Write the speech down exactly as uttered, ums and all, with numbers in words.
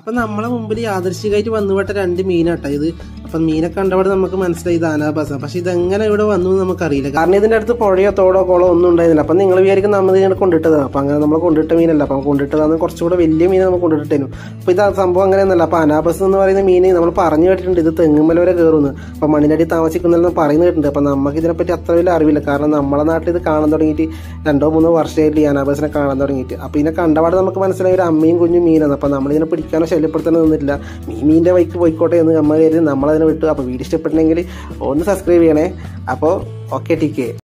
അപ്പം നമ്മളെ മുമ്പിൽ യാദൃശികമായിട്ട് വന്നുപെട്ട രണ്ട് മീനാട്ടോ ഇത്. അപ്പം മീനെ കണ്ടവിടെ നമുക്ക് മനസ്സിലായി ഇത് അനാബാസാണ്. പക്ഷെ ഇതെങ്ങനെ ഇവിടെ വന്നു എന്ന് നമുക്കറിയില്ല. കാരണം ഇതിൻ്റെ അടുത്ത് പുഴയോ തോടോ കുളോ ഒന്നും ഉണ്ടായിരുന്നില്ല. അപ്പം നിങ്ങൾ വിചാരിക്കും നമ്മൾ ഇതിനെ കൊണ്ടിട്ടതാണ്. അപ്പം അങ്ങനെ നമ്മൾ കൊണ്ടിട്ട മീനല്ല. അപ്പം കൊണ്ടിട്ടതാണ് കുറച്ചുകൂടെ വലിയ മീനെ നമ്മൾ കൊണ്ടിട്ടേനു. അപ്പോൾ ഇത് സംഭവം അങ്ങനെയൊന്നുമല്ല. അപ്പോൾ അനാബസ് എന്ന് പറയുന്ന മീൻ നമ്മൾ പറഞ്ഞു കേട്ടിട്ടുണ്ട് ഇത് തെങ്ങുമ്മൽ വരെ കയറുന്നു. അപ്പം മണ്ണിനടി താമസിക്കുന്നതെന്ന് പറയുന്നത് കേട്ടിട്ടുണ്ട്. അപ്പം നമുക്ക് ഇതിനെപ്പറ്റി അത്ര വലിയ അറിവില്ല. കാരണം നമ്മളെ നാട്ടിൽ ഇത് കാണാൻ തുടങ്ങിയിട്ട് രണ്ടോ മൂന്നോ വർഷമായിട്ട് ഈ അനാബസിനെ കാണാൻ തുടങ്ങിയിട്ട്. അപ്പോൾ ഇതിനെ കണ്ടപാട് നമുക്ക് മനസ്സിലായി ഒരു അമ്മയും കുഞ്ഞും മീനാണ്. അപ്പം നമ്മളിതിനെ പിടിക്കാനോ ശല്യപ്പെടുത്താനോ നിന്നിട്ടില്ല. മീൻ മീൻ്റെ വൈക്ക് പോയിക്കോട്ടെ എന്ന് നമ്മൾ കരുതി നമ്മളതിനെ വിട്ടു. അപ്പോൾ വീഡിയോ ഇഷ്ടപ്പെട്ടെങ്കിൽ ഒന്ന് സബ്സ്ക്രൈബ് ചെയ്യണേ. അപ്പോൾ ഓക്കെ ടീക്കേ.